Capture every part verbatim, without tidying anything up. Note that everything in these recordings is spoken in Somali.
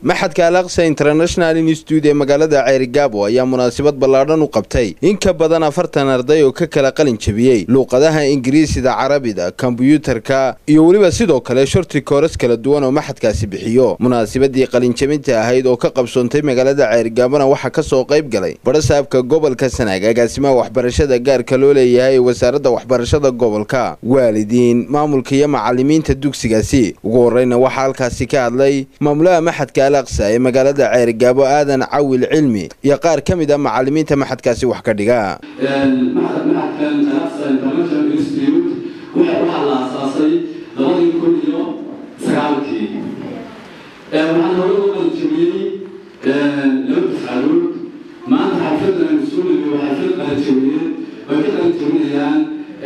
maxadka Al-Aqsa International Institute ee magaalada Ceerigaabo ayaa munaasabad ballaadhan u qabtay in ka badan afartan arday oo ka kala qalin jabiyay luqadaha Ingiriisiga, Carabiga, kombiyuutarka iyo waliba sidoo kale shorti course kala duwan oo maxadkaasi bixiyo. Munaasabadii qalin jabinta ahayd oo ka qabsoontay magaalada Ceerigaabona waxa ka soo qayb galay barasaabka gobolka Sanaag, agaasimaha waxbarashada gaarka loo leeyahay wasaaradda waxbarashada gobolka, waalidiin, maamulka iyo macallimiinta dugsigaasi. Ugu horreynna waxa halkaasi ka hadlay maamulaha maxadka Al-Aqsa ee magaalada Ceerigaabo Aadan Cawil Cilmi iyo qaar ka mid ah macallimiinta maxadkaasi wax ka dhiga. maxadkan Al-Aqsa International Institute waxa la aasaasay labadii kun iyo sagaalkii. waxaan hore u qalin jabiyay laba dafcadood. maanta xafladdan mas-uuliga waxaa ka qalin jabiyeen way ka qalin jabinayaan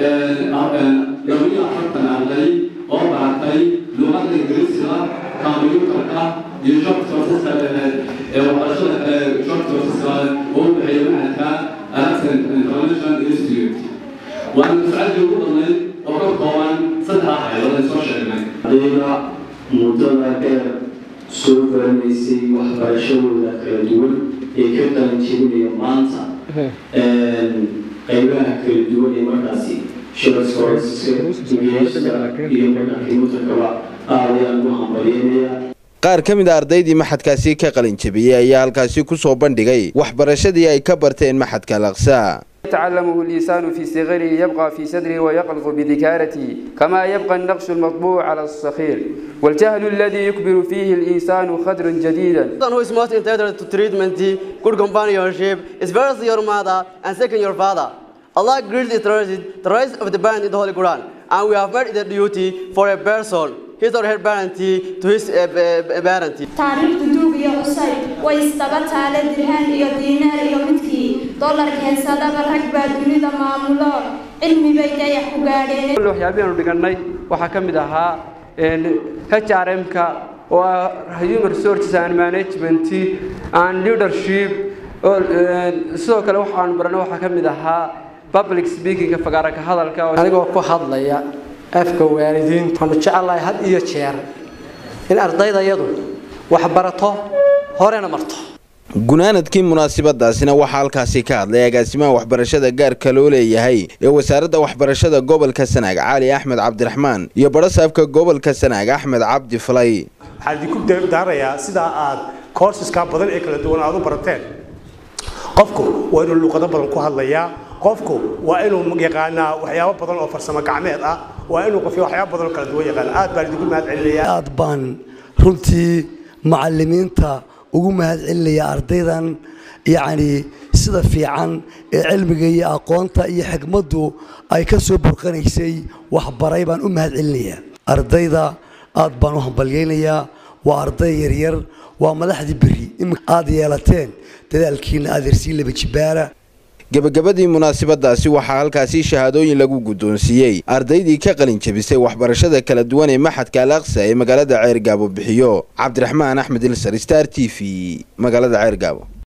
laba iyo afartan arday oo baratay luqadda Ingiriisiga, kombiyuutarka iyo short courseska ee waxbarashada short courseska oo bixiya maxadka Al-Aqsa International Institute. waana dafcadii ugu badnayd oo ka kooban saddex hay'adood ay soo sheegnay. ardayda muddada dheer soo baranaysay waxbarashadooda kala duwan ee ka qalin jabinaya maanta qaybaha kala duwan ee markaasi short courseska iyo kombiyuutarkaba aad ayaan ugu hambalyeynaya. qaar ka mid ah ardaydii maxadkaasi ka qalin jabiyay ayaa halkaasi ku soo bandhigay waxbarashadii ay ka barteen maxadka Al-Aqsa. يتعلمه اللسان في صغره يبقى في صدره ويقلظ بذكارته كما يبقى النقش المطبوع على الصخير والجهل الذي يكبر فيه الإنسان خدرا جديدا. Who is most entitled to treatment, good companionship, is first your mother and second your father. Allah greatly treasured the rise of the band in the Holy Quran, and we have made it a duty for a person, his or her parent, to his uh, uh, parent. taariikhdu duug iyo cusay way isdaba taale dirhaan iyo diinaar iyo midkii dollarka heesadaba rag baa dunida maamulo cilmi bay dayax ku gaadheen. waxyaabahan dhiganay waxaa ka mid ahaa H R M-ka oo ah Human Resources and Management and Leadership. sidoo kale waxaan baranay waxaa ka mid ahaa public speaking fagaara ka hadalka. anigoo ku hadlaya afka waalidiinta waxaan jecelahay had iyo jeer in ardaydayadu wax barato horena marto. gunaanadkii munaasabadaasina waxa halkaasi ka hadlay agaasimaha waxbarashada gaarka loo leeyahay ee wasaaradda waxbarashada gobolka Sanaag Cali Axmed Cabdiraxmaan iyo barasaabka gobolka Sanaag Axmed Cabdi Falay. waxaan ku daarayaa sida aad courseska badan ee kala duwan aad u barateen. qofku waa inuu luqado badan ku hadlayaa, qofku waa inuu yaqaanaa waxyaabo badan oo farsamo gacmeed ah, waa inuu qof waxyaabo badan kala duwan yaqaan. aad baan idinku mahad celinayaa. aad baan runtii macallimiinta ugu mahad celinayaa ardaydan yacni sida fiican ee cilmiga iyo aqoonta iyo xigmaddu ay ka soo burqanaysay waxbaray baan u mahad celinayaa. ardayda aad baan u hambalyeynayaa. waa arday yaryar, waa madaxdii berri aad yeelateen dadaalkiina adeersiin laba jibaara. gabagabadii munaasabadaasi waxaa halkaasi shahaadooyin lagu guddoonsiiyey ardaydii ka qalin jabisay waxbarashada kala duwan ee maxadka Al-Aqsa ee magaalada Ceerigaabo bixiyo. Cabdiraxmaan Axmed Ilsar, Star T V, magaalada Ceerigaabo.